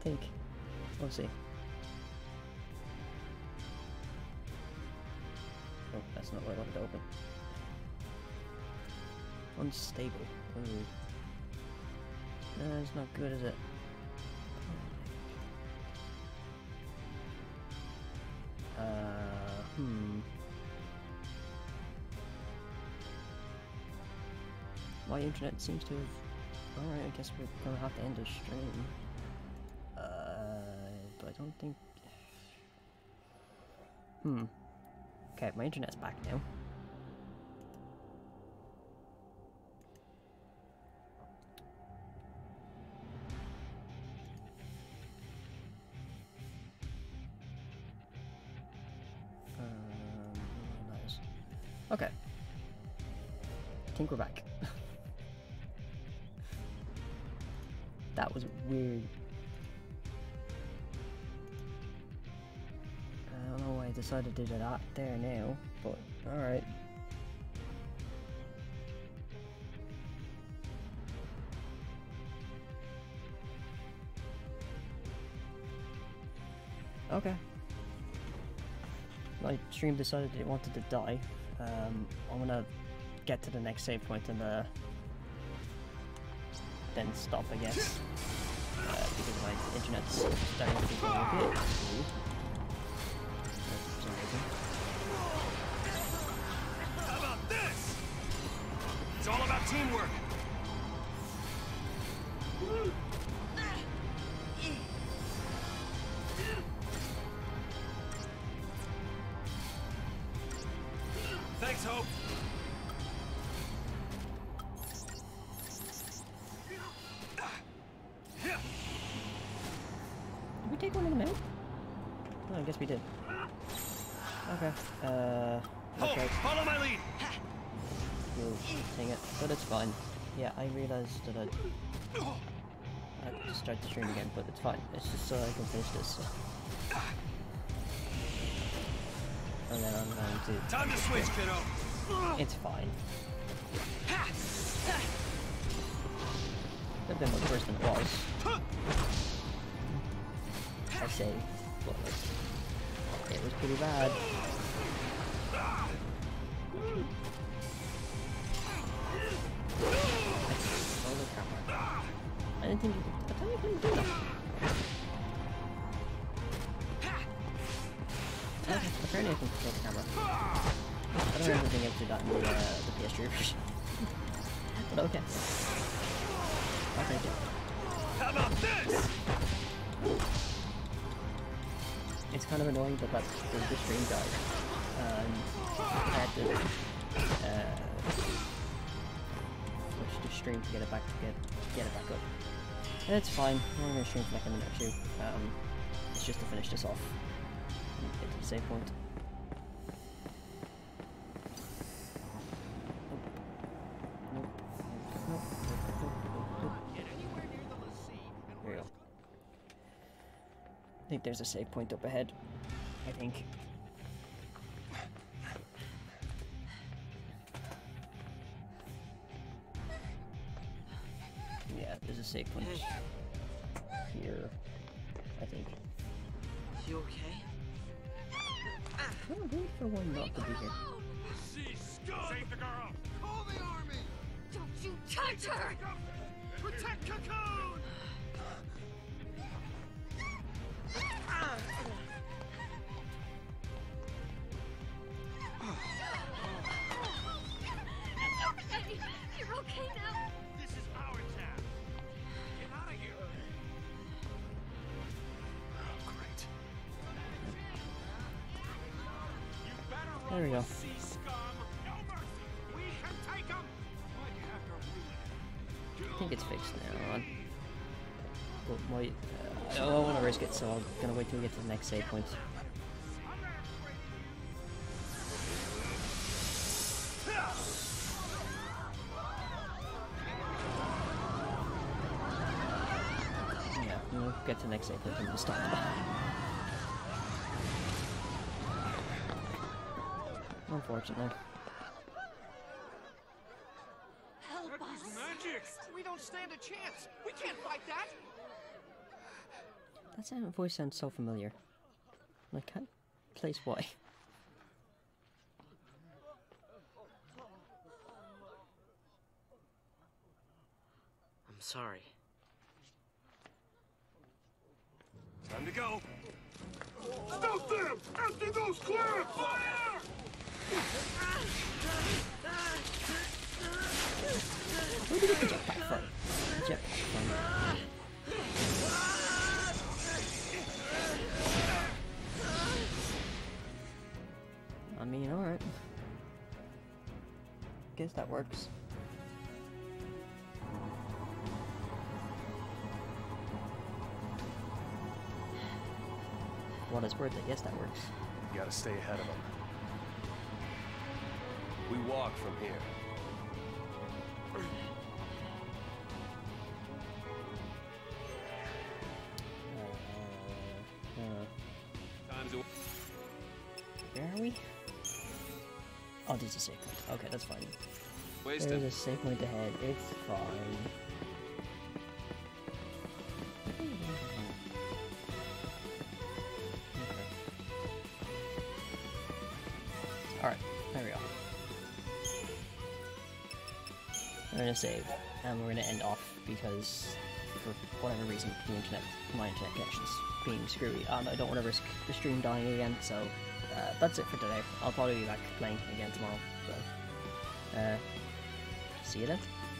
think. We'll see. Oh, that's not what I wanted to open. Unstable. Ooh. It's not good, is it? My internet seems to have... Alright, I guess we're gonna have to end the stream. But I don't think... Okay, my internet's back now. Nice. Okay. I think we're back. That was weird. I don't know why I decided to do that there now, but alright. Okay. My stream decided it wanted to die. I'm gonna get to the next save point and then stop, I guess. Because my internet's starting to go a bit. Ooh. For some reason. How about this? It's all about teamwork. Thanks, Hope. Did we take one of them out? Oh, I guess we did. Okay. Okay. Follow my lead. You'll take it, but it's fine. Yeah, I realized that I have to start the stream again, but it's fine. It's just so I can finish this. So. And then I'm going to... Time to switch, kiddo. It's fine. Could have been much worse than it was. I say, but it was pretty bad. Oh, the camera. I didn't think you could... I thought you couldn't do that. Okay, apparently I can control the camera. I don't remember being able to do that in the PS3 version. But okay. What can I do? How about this? It's kind of annoying that the stream died. I had to switch the stream to get it back up. And it's fine. We're gonna stream for like a minute or two. It's just to finish this off and get to the save point. There we go. I think there's a save point up ahead. I think. Yeah, there's a save point here. I think. You okay? I'm waiting for one not to be here. Save the girl. Call the army! Don't you touch her! Protect Cocoon. You're okay now. This is our town. Get out of here. Oh, great. You better There we go. sea scum. No mercy. We can take him. Why'd you have to ruin it? I think it's fixed now. But my, I don't want to risk it, so I'm gonna wait till we get to the next save point. Yeah, we'll get to the next save point and we'll stop. Unfortunately. Help That was us. magic. We don't stand a chance. We can't fight that. voice sounds so familiar. I can't place why. I'm sorry. Time to go. Stop them! Empty those clear! Fire! Where did you get the jetpack from? The jetpack from. I mean, alright. Guess that works. What is worth it? Yes, that works. You gotta stay ahead of them. We walk from here. Time's away. Where are we? Oh, there's a save point. Okay, that's fine. Wasted. There's a save point ahead. It's fine. Alright, there we go. We're gonna save, and we're gonna end off because, for whatever reason, my internet connection's being screwy, and I don't want to risk the stream dying again, so that's it for today. I'll probably be back playing again tomorrow, so see you then.